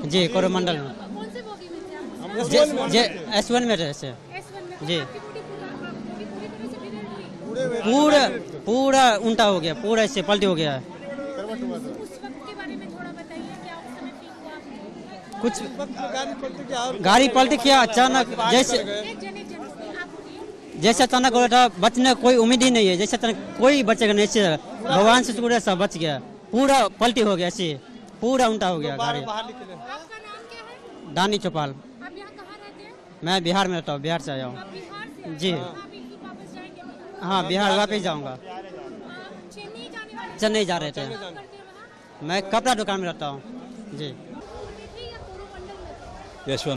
जी कोरोमंडल में। कौन से बोगी में थे आप? जे S1 में रहे थे S1 में। जी। आपकी बोगी पूरी तरह से डिरेल हुई? पूरा उल्टा हो गया, पूरा ऐसे पलटी हो गया है। उस वक्त के बारे में थोड़ा बताइए, क्या उस समय फील हुआ आपको? कुछ गाड़ी पलटी किया अचानक, जैसे एक जने आप बोलिए। जैसे अचानक हो रहा था, बचने कोई उम्मीद ही नहीं है, जैसे अचानक कोई बचेगा नहीं, ऐसे भगवान से शुक्र है सब बच गया, पूरा पलटी हो गया, ऐसे पूरा उल्टा हो गया गाड़ी। आपका नाम क्या है? दानी चौपाल। आप यहाँ कहाँ रहते हैं? मैं बिहार में रहता हूँ, बिहार से आया हूँ। आप बिहार से आए जी। हैं? आप फिर वापस जाएंगे बिहार? हाँ बिहार वापस जाऊँगा। आप चेन्नई जाने वाले थे? चेन्नई जा रहे थे। क्या करते हैं वहाँ? मैं कपड़ा दुकान में रहता हूँ जी। में थे या कोरोमंडल में थे? यशवंत